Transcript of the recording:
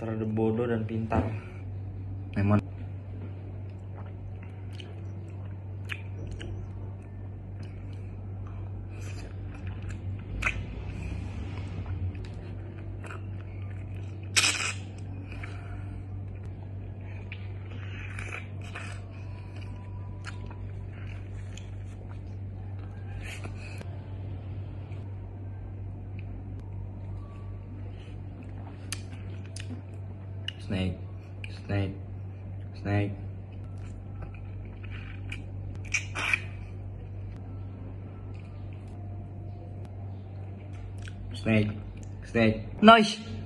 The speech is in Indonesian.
antara bodoh dan pintar. Emang snake, snake, snake. Snake, snake. Nice.